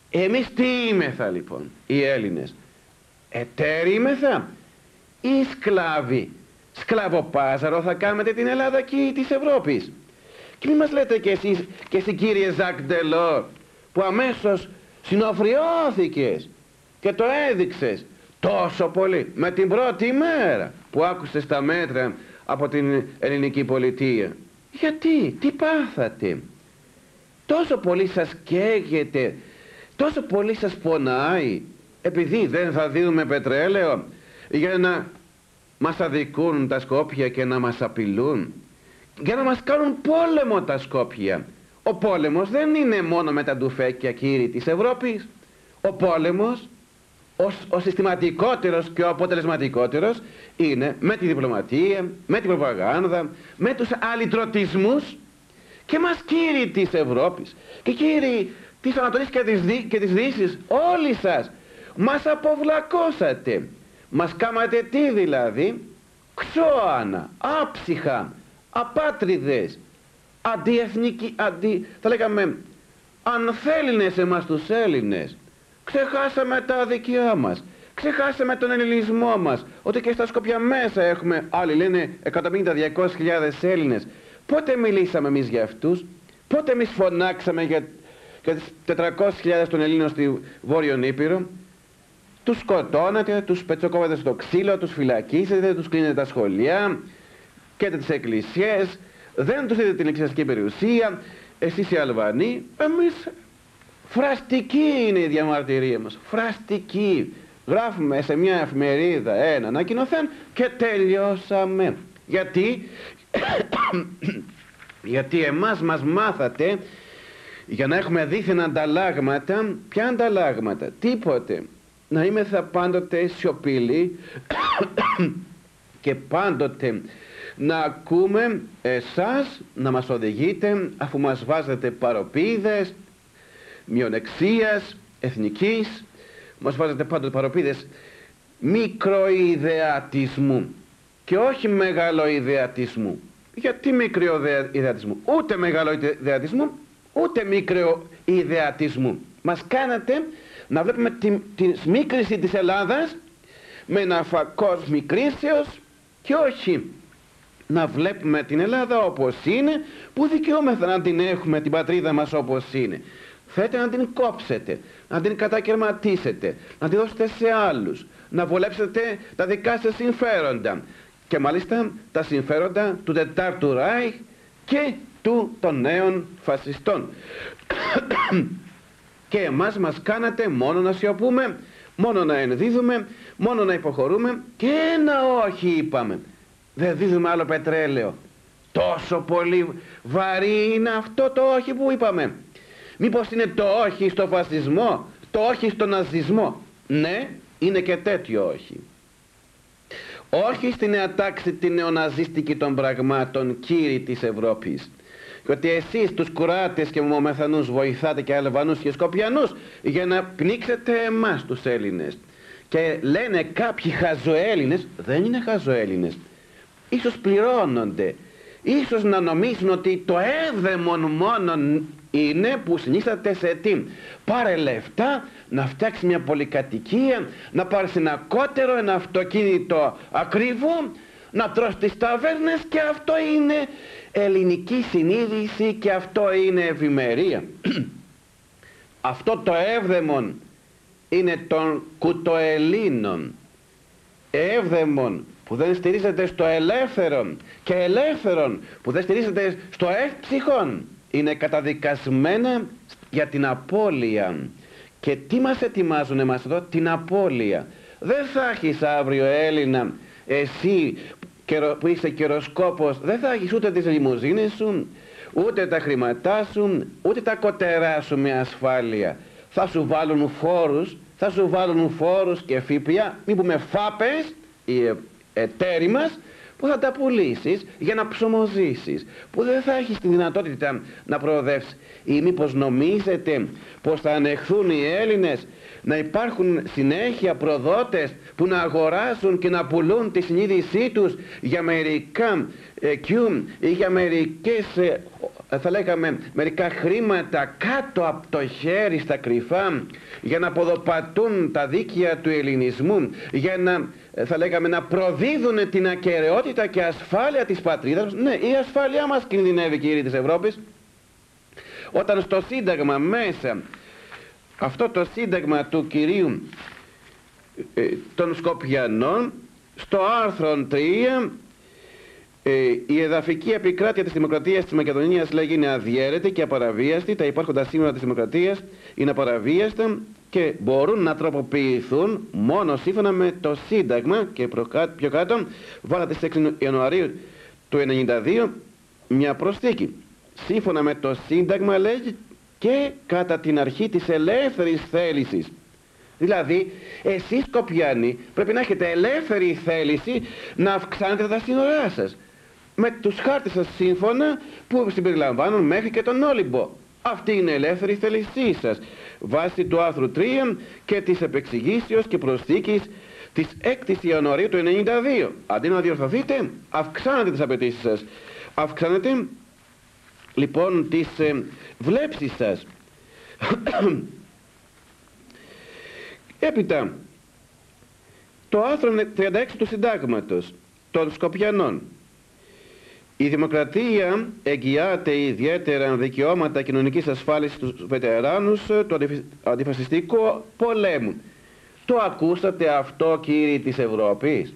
Εμείς τι είμεθα λοιπόν οι Έλληνες? Εταίροι είμεθα ή σκλάβοι? Σκλαβοπάζαρο θα κάνετε την Ελλάδα και της Ευρώπης? Και μη μας λέτε και εσείς και εσύ κύριε Ζακ Ντελόρ, που αμέσως συνοφριώθηκες και το έδειξες τόσο πολύ με την πρώτη μέρα που άκουσες τα μέτρα από την ελληνική πολιτεία. Γιατί, τι πάθατε? Τόσο πολύ σας καίγεται, τόσο πολύ σας πονάει, επειδή δεν θα δίνουμε πετρέλαιο, για να μας αδικούν τα Σκόπια και να μας απειλούν, για να μας κάνουν πόλεμο τα Σκόπια. Ο πόλεμος δεν είναι μόνο με τα ντουφέκια, κύριοι της Ευρώπης. Ο πόλεμος, ο συστηματικότερος και ο αποτελεσματικότερος, είναι με τη διπλωματία, με την προπαγάνδα, με τους αλυτρωτισμούς. Και μας κύριοι της Ευρώπης και κύριοι της Ανατολής και της Δύσης, όλοι σας μας αποβλακώσατε. Μας κάματε τι δηλαδή? Ξώανα, άψυχα, απάτριδες, αντιεθνικοί, θα λέγαμε ανθέλληνες εμάς τους Έλληνες. Ξεχάσαμε τα αδικιά μας, ξεχάσαμε τον ελληνισμό μας, ότι και στα Σκόπια μέσα έχουμε, άλλοι λένε 150-200.000 Έλληνες. Πότε μιλήσαμε εμείς για αυτούς? Πότε εμείς φωνάξαμε για τις 400.000 των Ελλήνων στη Βόρειο Ήπειρο? Τους σκοτώνατε, τους πετσοκόβατε στο ξύλο, τους φυλακίσετε, τους κλείνετε τα σχολεία, καίτε τις εκκλησίες, δεν τους δείτε την εκκλησιαστική περιουσία. Εσείς οι Αλβανοί, εμείς φραστική είναι η διαμαρτυρία μας, φραστική. Γράφουμε σε μια εφημερίδα ένα ανακοινωθέν και τελειώσαμε. Γιατί? Γιατί εμάς μας μάθατε για να έχουμε δίθεν ανταλλάγματα. Ποια ανταλλάγματα? Τίποτε. Να είμεθα πάντοτε σιωπηλοί και πάντοτε να ακούμε εσάς να μας οδηγείτε, αφού μας βάζετε παροπίδες μειονεξίας εθνικής, μας βάζετε πάντοτε παροπίδες μικροειδεατισμού και όχι μεγαλοειδεατισμού. Γιατί μικροειδεατισμού? Ούτε μεγαλοειδεατισμού, ούτε μικροειδεατισμού. Μας κάνατε να βλέπουμε τη σμίκριση της Ελλάδας με ένα φακός μικρήσεως και όχι να βλέπουμε την Ελλάδα όπως είναι, που δικαιούμεθα να την έχουμε την πατρίδα μας όπως είναι. Θέλετε να την κόψετε, να την κατακαιρματίσετε, να τη δώσετε σε άλλους, να βολέψετε τα δικά σας συμφέροντα και μάλιστα τα συμφέροντα του Τετάρτου Ράιχ και των νέων φασιστών. Και εμάς μας κάνατε μόνο να σιωπούμε, μόνο να ενδίδουμε, μόνο να υποχωρούμε και ένα όχι είπαμε. Δεν δίδουμε άλλο πετρέλαιο. Τόσο πολύ βαρύ είναι αυτό το όχι που είπαμε? Μήπως είναι το όχι στο φασισμό, το όχι στο ναζισμό? Ναι, είναι και τέτοιο όχι. Όχι στην νέα τάξη την νεοναζίστικη των πραγμάτων, κύριοι της Ευρώπης. Και ότι εσείς τους Κροάτες και Μομεθανούς βοηθάτε και Αλβανούς και Σκοπιανούς για να πνίξετε εμάς τους Έλληνες. Και λένε κάποιοι χαζοέλληνες, δεν είναι χαζοέλληνες, ίσως πληρώνονται, ίσως να νομίζουν ότι το έβδεμον μόνον είναι που συνίσταται σε τι? Πάρε λεφτά να φτιάξει μια πολυκατοικία, να πάρεις ένα κότερο, ένα αυτοκίνητο ακριβό, να τρως τις ταβέρνες, και αυτό είναι ελληνική συνείδηση και αυτό είναι ευημερία. Αυτό το έβδεμον είναι των κουτοελλήνων, έβδεμον που δεν στηρίζεται στο ελεύθερον και ελεύθερον που δεν στηρίζεται στο εύψυχον, είναι καταδικασμένα για την απώλεια. Και τι μας ετοιμάζουν εμάς εδώ? Την απώλεια. Δεν θα έχεις αύριο Έλληνα, εσύ που είσαι καιροσκόπος, δεν θα έχεις ούτε τις λιμουζίνες σου, ούτε τα χρήματά σου, ούτε τα κοτερά σου με ασφάλεια. Θα σου βάλουν φόρους, θα σου βάλουν φόρους και ΦΠΑ, μη πούμε φάπες, οι εταίροι μας, που θα τα πουλήσεις για να ψωμοζήσεις, που δεν θα έχεις τη δυνατότητα να προοδεύσεις. Ή μήπως νομίζετε πως θα ανεχθούν οι Έλληνες να υπάρχουν συνέχεια προδότες που να αγοράζουν και να πουλούν τη συνείδησή τους για μερικά ή για μερικές θα λέγαμε, μερικά χρήματα κάτω από το χέρι στα κρυφά για να ποδοπατούν τα δίκαια του ελληνισμού, για να, θα λέγαμε, να προδίδουν την ακεραιότητα και ασφάλεια της πατρίδας. Ναι, η ασφάλειά μας κινδυνεύει, κύριοι της Ευρώπης, όταν στο Σύνταγμα μέσα, αυτό το Σύνταγμα του κυρίου των Σκοπιανών, στο άρθρο 3, η εδαφική επικράτεια της Δημοκρατίας της Μακεδονίας, λέγει, είναι αδιέρετη και απαραβίαστη. Τα υπάρχοντα σύνορα της Δημοκρατίας είναι απαραβίαστα και μπορούν να τροποποιηθούν μόνο σύμφωνα με το Σύνταγμα. Και πιο κάτω βάλατε στις 6 Ιανουαρίου του 1992 μια προσθήκη. Σύμφωνα με το Σύνταγμα, λέγει, και κατά την αρχή της ελεύθερης θέλησης. Δηλαδή, εσείς Σκοπιάνοι πρέπει να έχετε ελεύθερη θέληση να αυξάνετε τα σύνορά σας με τους χάρτες σας σύμφωνα που συμπεριλαμβάνουν μέχρι και τον Όλυμπο. Αυτή είναι η ελεύθερη θέλησή σας βάσει του άρθρου 3 και της επεξηγήσεως και προσθήκης της 6ης Ιανουαρίου του 1992. Αντί να διορθωθείτε, αυξάνετε τις απαιτήσεις σας, αυξάνετε λοιπόν τις βλέψεις σας. Έπειτα, το άρθρο 36 του Συντάγματος των Σκοπιανών. Η δημοκρατία εγγυάται ιδιαίτερα δικαιώματα κοινωνικής ασφάλισης στους βετεράνους του αντιφασιστικού πολέμου. Το ακούσατε αυτό, κύριοι της Ευρώπης?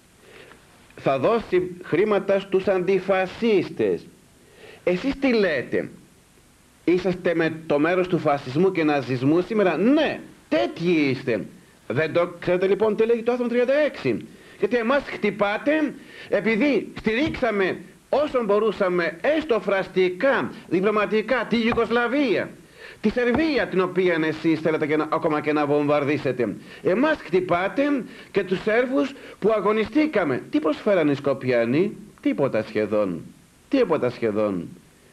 Θα δώσει χρήματα στους αντιφασίστες. Εσείς τι λέτε? Είσαστε με το μέρος του φασισμού και ναζισμού σήμερα? Ναι, τέτοιοι είστε. Δεν το ξέρετε λοιπόν τι λέγει το άρθρο 36? Γιατί εμάς χτυπάτε επειδή στηρίξαμε όσον μπορούσαμε, έστω φραστικά, διπλωματικά, τη Ιουγκοσλαβία, τη Σερβία, την οποία εσείς θέλετε ακόμα και να βομβαρδίσετε. Εμάς χτυπάτε και τους Σέρβους που αγωνιστήκαμε. Τι προσφέρανε οι Σκοπιανοί? Τίποτα σχεδόν. Τίποτα σχεδόν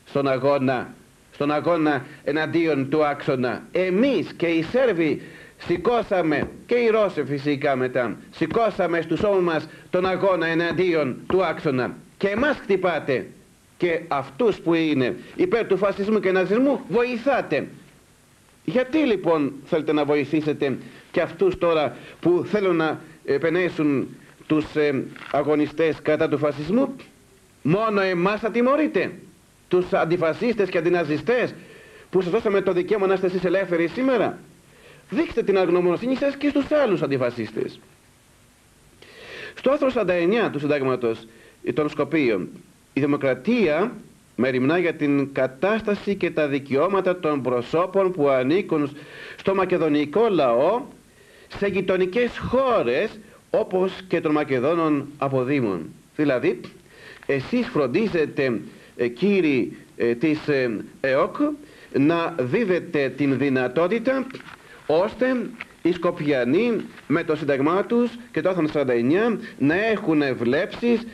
στον αγώνα εναντίον του άξονα. Εμείς και οι Σέρβοι σηκώσαμε, και οι Ρώσοι φυσικά μετά, σηκώσαμε στους ώμους μας τον αγώνα εναντίον του άξονα. Και εμάς χτυπάτε, και αυτούς που είναι υπέρ του φασισμού και ναζισμού βοηθάτε. Γιατί λοιπόν θέλετε να βοηθήσετε και αυτούς τώρα που θέλουν να επενέσουν τους αγωνιστές κατά του φασισμού? Μόνο εμάς θα τιμωρείτε, τους αντιφασίστες και αντιναζιστές που σας δώσαμε το δικαίωμα να είστε εσείς ελεύθεροι σήμερα? Δείξτε την αγνωμοσύνη σας και στους άλλους αντιφασίστες. Στο άρθρο 49 του Συντάγματος των Σκοπίων, η δημοκρατία μεριμνά για την κατάσταση και τα δικαιώματα των προσώπων που ανήκουν στο μακεδονικό λαό σε γειτονικές χώρες όπως και των Μακεδόνων αποδήμων. Δηλαδή, εσείς φροντίζετε, κύριοι της ΕΟΚ, να δίδετε την δυνατότητα ώστε οι Σκοπιανοί με το Σύνταγμά τους και το άρθρο 49 να έχουν βλέψεις,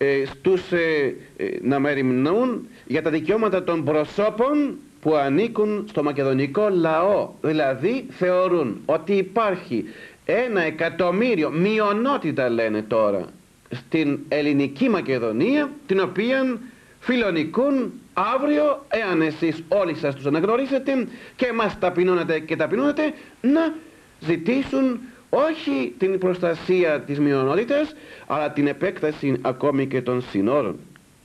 να μεριμνούν για τα δικαιώματα των προσώπων που ανήκουν στο μακεδονικό λαό. Δηλαδή θεωρούν ότι υπάρχει 1 εκατομμύριο, μειονότητα λένε τώρα, στην ελληνική Μακεδονία, την οποία φιλονικούν αύριο, εάν εσείς όλοι σας τους αναγνωρίσετε και μας ταπεινώνετε και ταπεινώνετε, να ζητήσουν όχι την προστασία της μειονότητας, αλλά την επέκταση ακόμη και των συνόρων.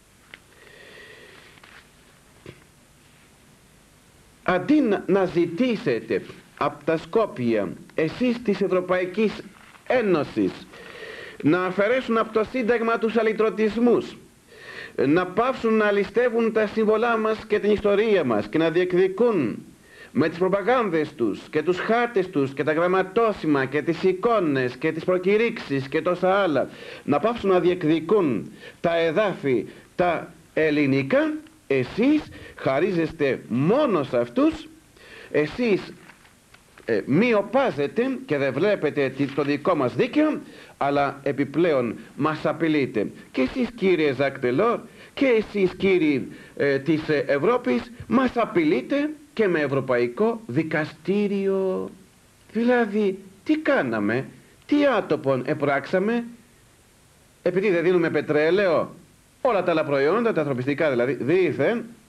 Αντί να ζητήσετε από τα Σκόπια, εσείς της Ευρωπαϊκής Ένωσης, να αφαιρέσουν από το Σύνταγμα τους αλυτρωτισμούς, να πάψουν να ληστεύουν τα σύμβολά μας και την ιστορία μας και να διεκδικούν με τις προπαγάνδες τους και τους χάρτες τους και τα γραμματόσημα και τις εικόνες και τις προκηρύξεις και τόσα άλλα, να πάψουν να διεκδικούν τα εδάφη τα ελληνικά, εσείς χαρίζεστε μόνο σε αυτούς, εσείς μειοπάζετε και δεν βλέπετε το δικό μας δίκαιο, αλλά επιπλέον μας απειλείτε. Και εσείς, κύριε Ζακ Ντελόρ, και εσείς, κύριοι της Ευρώπης, μας απειλείτε και με Ευρωπαϊκό Δικαστήριο. Δηλαδή, τι κάναμε, τι άτοπον επράξαμε? Επειδή δεν δίνουμε πετρέλαιο, όλα τα άλλα προϊόντα, τα ανθρωπιστικά δηλαδή, δήθεν,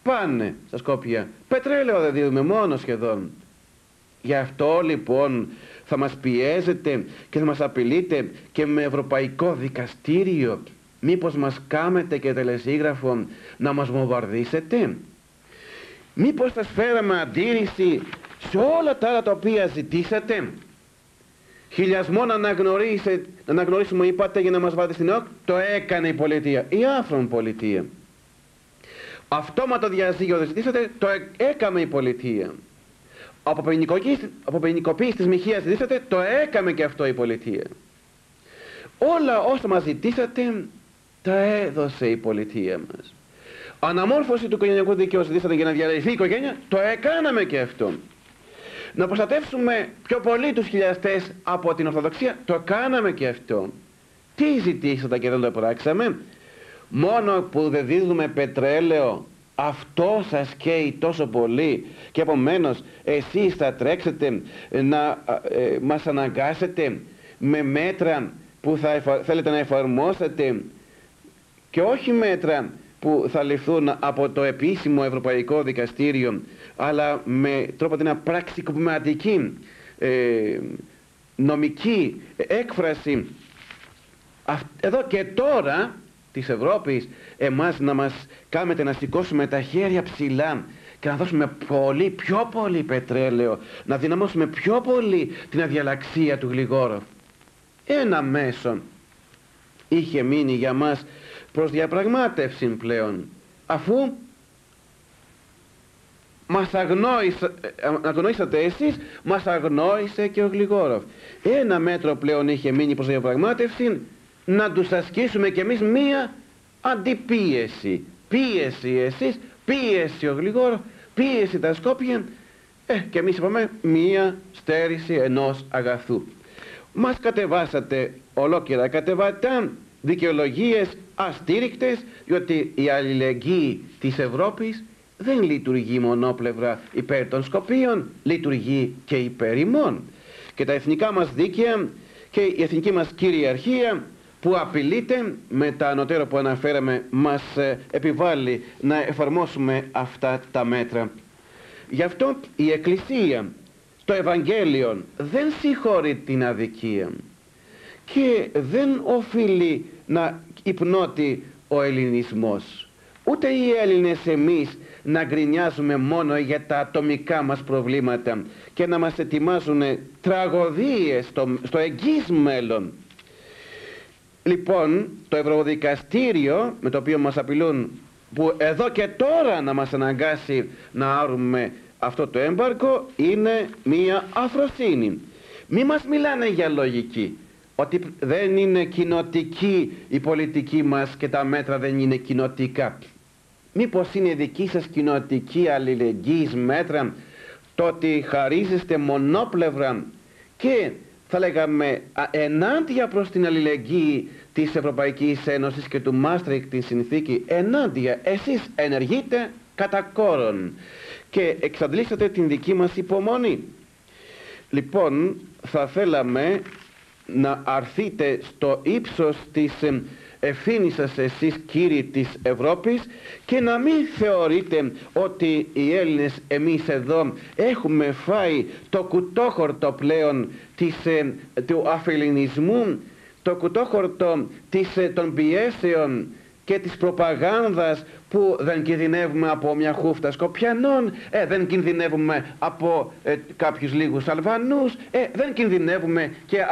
πάνε στα Σκόπια. Πετρέλαιο δεν δίδουμε μόνο σχεδόν. Γι' αυτό λοιπόν θα μας πιέζετε και θα μας απειλείτε και με Ευρωπαϊκό Δικαστήριο. Μήπως μας κάμετε και τελεσίγραφο να μας βομβαρδίσετε? Μήπως θα σφέραμε αντίρρηση σε όλα τα άλλα τα οποία ζητήσατε? Χιλιασμό να αναγνωρίσουμε είπατε για να μας βάλετε στην ΕΟΚ. Το έκανε η πολιτεία, η άφρον πολιτεία. Αυτόματο διαζύγιο δεν ζητήσατε, το έκαμε η πολιτεία. Από ποινικοποίηση της μοιχείας ζητήσατε, το έκαμε και αυτό η πολιτεία. Όλα όσα μας ζητήσατε τα έδωσε η πολιτεία μας. Αναμόρφωση του οικογενειακού δικαίου ζητήσατε για να διαλυθεί η οικογένεια, το έκαναμε και αυτό. Να προστατεύσουμε πιο πολύ τους χιλιαστές από την Ορθοδοξία, το κάναμε και αυτό. Τι ζητήσατε και δεν το πράξαμε? Μόνο που δεν δίδουμε πετρέλαιο, αυτό σας καίει τόσο πολύ και επομένως εσείς θα τρέξετε να μας αναγκάσετε με μέτρα που θέλετε να εφαρμόσετε, και όχι μέτρα που θα ληφθούν από το επίσημο Ευρωπαϊκό Δικαστήριο, αλλά με τρόπο την πραξικοπηματική νομική έκφραση εδώ και τώρα της Ευρώπης, εμάς να μας κάνετε να σηκώσουμε τα χέρια ψηλά και να δώσουμε πολύ, πιο πολύ πετρέλαιο, να δυναμώσουμε πιο πολύ την αδιαλαξία του Γλιγόροφ. Ένα μέσο είχε μείνει για μας προς διαπραγμάτευση πλέον, αφού μας αγνόησατε εσείς, μας αγνόησε και ο Γλιγόροφ. Ένα μέτρο πλέον είχε μείνει προς διαπραγμάτευση, να τους ασκήσουμε κι εμείς μία αντιπίεση. Πίεση εσείς, πίεση ο Γλιγόροφ, πίεση τα Σκόπια, και εμείς είπαμε μία στέρηση ενός αγαθού. Μας κατεβάσατε ολόκληρα κατεβατά δικαιολογίες αστήρικτες, διότι η αλληλεγγύη της Ευρώπης δεν λειτουργεί μονόπλευρα υπέρ των Σκοπίων, λειτουργεί και υπέρ ημών. Και τα εθνικά μας δίκαια και η εθνική μας κυριαρχία που απειλείται με τα ανωτέρα που αναφέραμε, μας επιβάλλει να εφαρμόσουμε αυτά τα μέτρα. Γι' αυτό η Εκκλησία, το Ευαγγέλιο δεν συγχωρεί την αδικία και δεν οφείλει να υπνώτη ο ελληνισμός. Ούτε οι Έλληνες εμείς να γκρινιάζουμε μόνο για τα ατομικά μας προβλήματα και να μας ετοιμάζουν τραγωδίες στο εγγύς μέλλον. Λοιπόν, το Ευρωδικαστήριο με το οποίο μας απειλούν, που εδώ και τώρα να μας αναγκάσει να άρουμε αυτό το έμπαργκο, είναι μία αφροσύνη. Μη μας μιλάνε για λογική, ότι δεν είναι κοινοτική η πολιτική μας και τα μέτρα δεν είναι κοινοτικά. Μήπως είναι δική σας κοινοτική αλληλεγγύης μέτρα το ότι χαρίζεστε μονόπλευρα και θα λέγαμε ενάντια προς την αλληλεγγύη της Ευρωπαϊκής Ένωσης και του Μάστριχτ την συνθήκη, ενάντια εσείς ενεργείτε κατά κόρον και εξαντλήσατε την δική μας υπομονή. Λοιπόν, θα θέλαμε να αρθείτε στο ύψος της ευθύνης σας εσείς, κύριοι της Ευρώπης, και να μην θεωρείτε ότι οι Έλληνες εμείς εδώ έχουμε φάει το κουτόχορτο πλέον του αφελληνισμού, το κουτόχορτο των πιέσεων και της προπαγάνδας, που δεν κινδυνεύουμε από μια χούφτα Σκοπιανών, δεν κινδυνεύουμε από κάποιους λίγους Αλβανούς, δεν κινδυνεύουμε και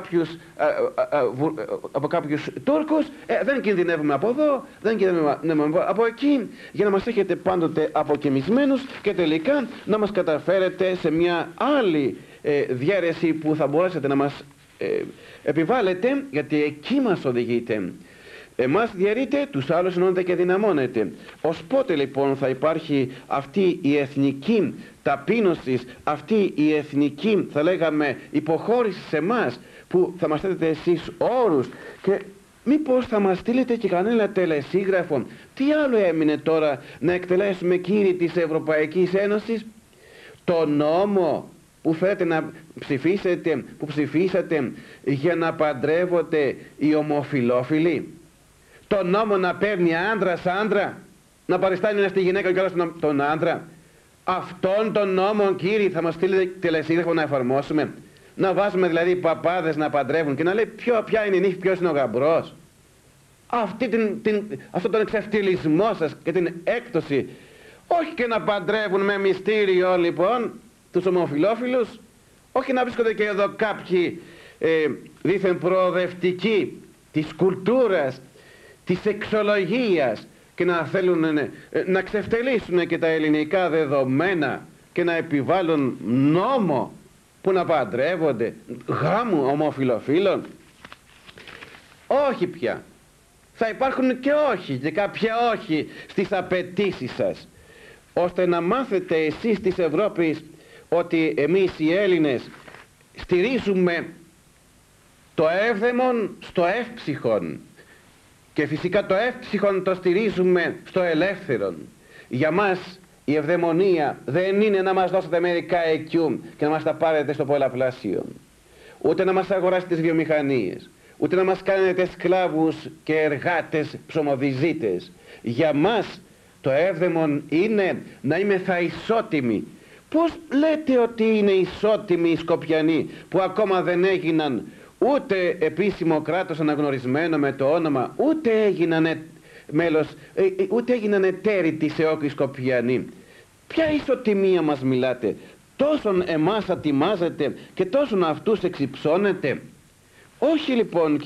από κάποιους Τούρκους, δεν κινδυνεύουμε από εδώ, δεν κινδυνεύουμε από εκεί, για να μας έχετε πάντοτε αποκεμισμένους και τελικά να μας καταφέρετε σε μια άλλη διαίρεση που θα μπορέσετε να μας επιβάλλετε, γιατί εκεί μας οδηγείτε. Εμάς διαιρείτε, τους άλλους ενώνετε και δυναμώνετε. Ως πότε λοιπόν θα υπάρχει αυτή η εθνική ταπείνωση, αυτή η εθνική, θα λέγαμε, υποχώρηση σε εμάς, που θα μας θέτετε εσείς όρους, και μήπως θα μας στείλετε και κανένα τελεσίγραφο? Τι άλλο έμεινε τώρα να εκτελέσουμε, κύριοι της Ευρωπαϊκής Ένωσης? Το νόμο που θέλετε να ψηφίσετε, που ψηφίσατε για να παντρεύονται οι ομοφυλόφιλοι? Το νόμο να παίρνει άντρας άντρα? να παριστάνει ένα στη γυναίκα και άλλο τον άντρα. Αυτόν τον νόμο, κύριοι, θα μας στείλει τελεσίδικο να εφαρμόσουμε? Να βάζουμε δηλαδή παπάδες να παντρεύουν και να λέει ποια είναι η νύχη, ποιος είναι ο γαμπρός? Αυτόν τον εξευτυλισμό σας και την έκπτωση. Όχι και να παντρεύουν με μυστήριο λοιπόν τους ομοφυλόφιλους. Όχι να βρίσκονται και εδώ κάποιοι δήθεν προοδευτικοί της κουλτούρας, της εξολογίας και να θέλουν να ξεφτελίσουν και τα ελληνικά δεδομένα και να επιβάλλουν νόμο που να παντρεύονται γάμου ομοφυλοφίλων. Όχι πια. Θα υπάρχουν και όχι, και κάποια όχι στις απαιτήσεις σας, ώστε να μάθετε εσείς της Ευρώπης ότι εμείς οι Έλληνες στηρίζουμε το εύδαιμον στο εύψυχον και φυσικά το εύψυχον το στηρίζουμε στο ελεύθερον. Για μας η ευδαιμονία δεν είναι να μας δώσετε μερικά εκιούμ και να μας τα πάρετε στο πολλαπλάσιο, ούτε να μας αγοράσετε τις βιομηχανίες, ούτε να μας κάνετε σκλάβους και εργάτες ψωμοβιζίτες. Για μας το εύδαιμον είναι να είμεθα ισότιμοι. Πώς λέτε ότι είναι ισότιμοι οι Σκοπιανοί που ακόμα δεν έγιναν ούτε επίσημο κράτος αναγνωρισμένο με το όνομα, ούτε έγιναν μέλος, ούτε έγιναν εταίροι της ΕΟΚ οι Σκοπιανοί? Ποια ισοτιμία μας μιλάτε? Τόσον εμάς ατιμάζετε και τόσον αυτούς εξυψώνετε? Όχι λοιπόν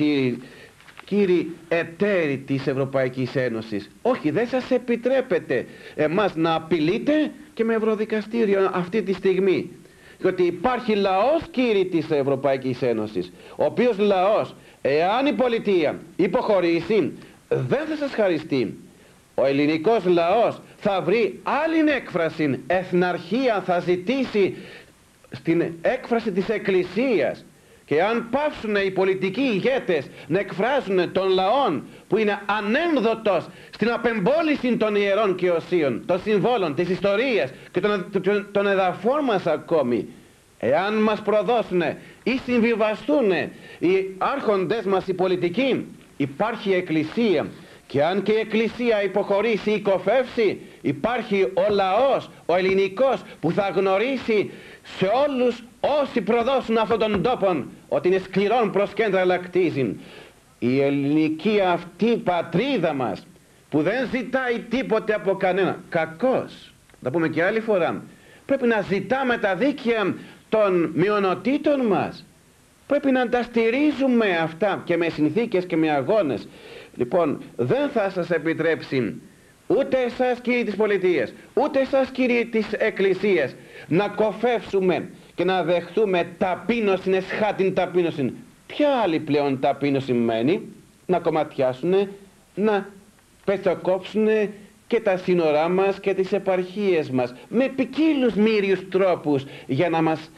κύριοι εταίροι της Ευρωπαϊκής Ένωσης, όχι, δεν σας επιτρέπετε εμάς να απειλείτε και με ευρωδικαστήριο αυτή τη στιγμή. Διότι υπάρχει λαός, κύριοι της Ευρωπαϊκής Ένωσης, ο οποίος λαός, εάν η πολιτεία υποχωρήσει, δεν θα σας χαριστεί. Ο ελληνικός λαός θα βρει άλλη έκφραση, εθναρχία θα ζητήσει στην έκφραση της Εκκλησίας. Και αν πάψουν οι πολιτικοί ηγέτες να εκφράζουν των λαών που είναι ανένδοτος στην απεμπόληση των ιερών και οσίων, των συμβόλων, της ιστορίας και των εδαφών μας ακόμη, εάν μας προδώσουν ή συμβιβαστούν οι άρχοντες μας οι πολιτικοί, υπάρχει εκκλησία. Και αν και η εκκλησία υποχωρήσει ή κοφεύσει, υπάρχει ο λαός, ο ελληνικός, που θα γνωρίσει σε όλους όσοι προδώσουν αυτόν τον τόπο ότι είναι σκληρόν προς κέντρα λακτίζειν. Η ελληνική αυτή πατρίδα μας που δεν ζητάει τίποτε από κανένα, κακώς, θα πούμε και άλλη φορά, πρέπει να ζητάμε τα δίκαια των μειονοτήτων μας. Πρέπει να τα στηρίζουμε αυτά και με συνθήκες και με αγώνες. Λοιπόν, δεν θα σας επιτρέψει ούτε εσάς κύριοι της πολιτείας, ούτε εσάς κύριοι της εκκλησίας να κοφεύσουμε και να δεχθούμε ταπείνωση, εσχάτην ταπείνωση. Ποια άλλη πλέον ταπείνωση μένει? Να κομματιάσουν, να πετσοκόψουν και τα σύνορά μας και τις επαρχίες μας με ποικίλους μύριους τρόπους για να μας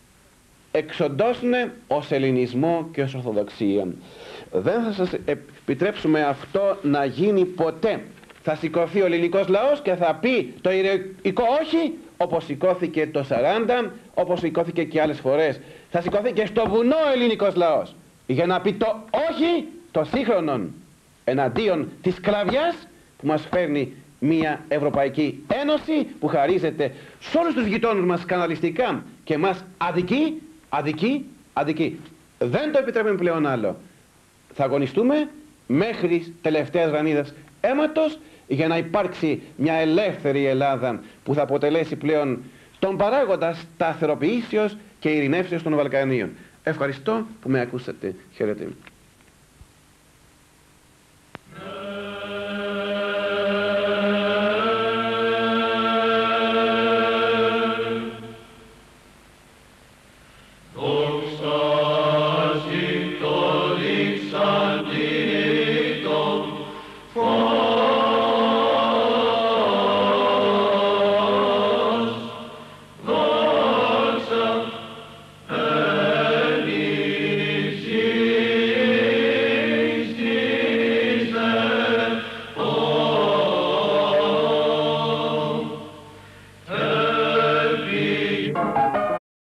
εξοντώσουν ως ελληνισμό και ως ορθοδοξία. Δεν θα σας επιτρέψουμε αυτό να γίνει ποτέ. Θα σηκωθεί ο ελληνικός λαός και θα πει το ηρωικό όχι, όπως σηκώθηκε το 40, όπως σηκώθηκε και άλλες φορές. Θα σηκωθεί και στο βουνό ο ελληνικός λαός για να πει το όχι το σύγχρονον εναντίον της σκλαβιάς που μας φέρνει μια Ευρωπαϊκή Ένωση που χαρίζεται σε όλους τους γειτόνους μας σκανδαλιστικά και μας αδικεί. Δεν το επιτρέπουμε πλέον άλλο. Θα αγωνιστούμε μέχρι τελευταίας γρανίδας αίματος για να υπάρξει μια ελεύθερη Ελλάδα που θα αποτελέσει πλέον τον παράγοντα σταθεροποιήσεως και ειρηνεύσεως των Βαλκανίων. Ευχαριστώ που με ακούσατε. Χαίρετε.